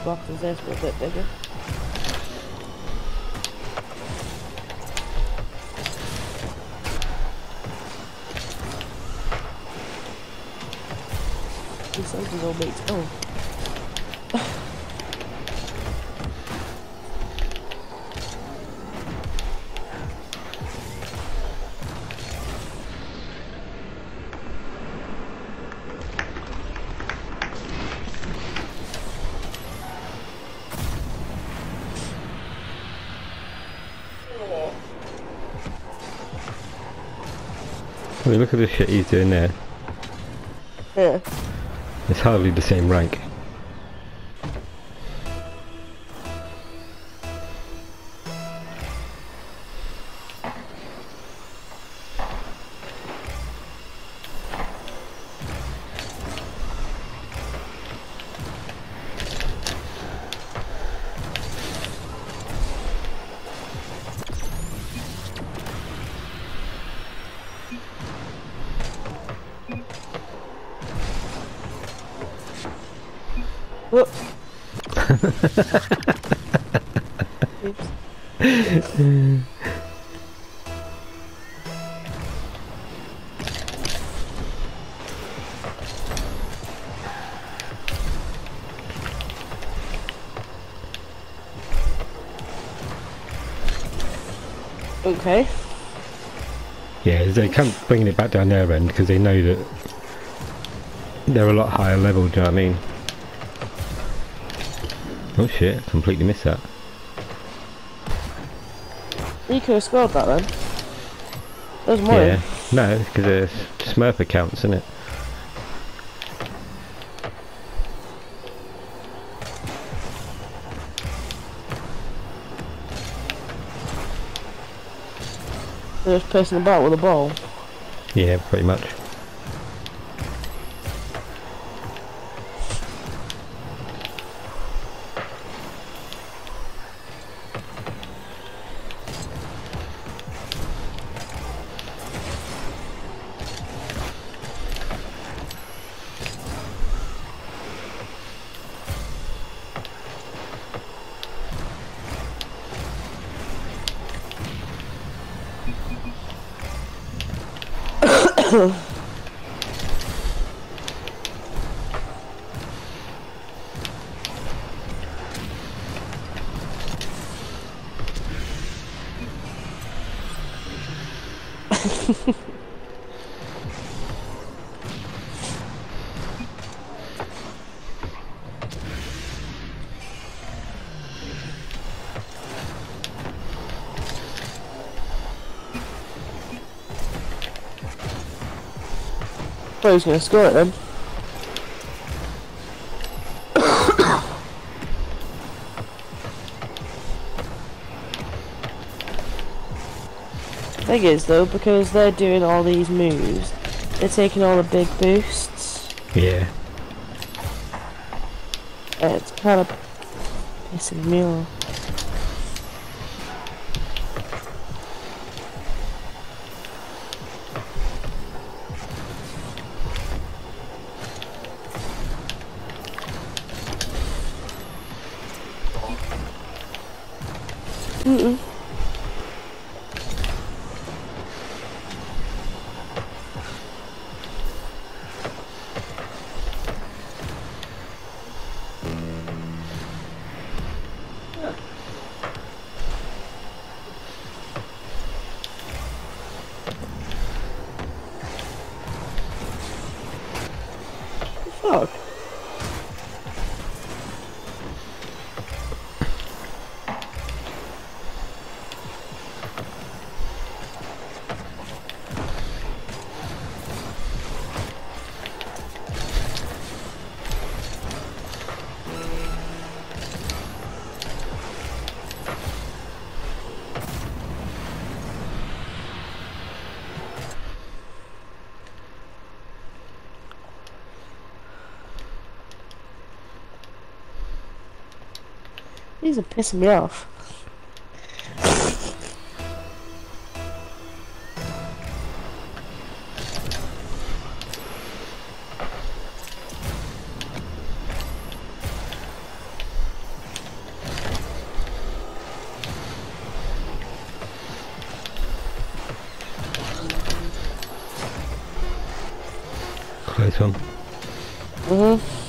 box as this, but a bit bigger. These something all makes. Oh. I mean, look at the shit he's doing there. Yeah. It's hardly the same rank. Whoop. Oops. Okay. Yeah, they can't bring it back down their end because they know that they're a lot higher level, do you know what I mean? Oh shit, completely missed that. You could have scored that then. There's more. Yeah, no, because there's Smurf accounts, isn't it? They're just pissing about with a ball. Yeah, pretty much. Thought he was going to score it then. Thing is though, because they're doing all these moves, they're taking all the big boosts. Yeah. It's kind of pissing me off. Mm-mm. Fuck. These are pissing me off. Close one. Mhm.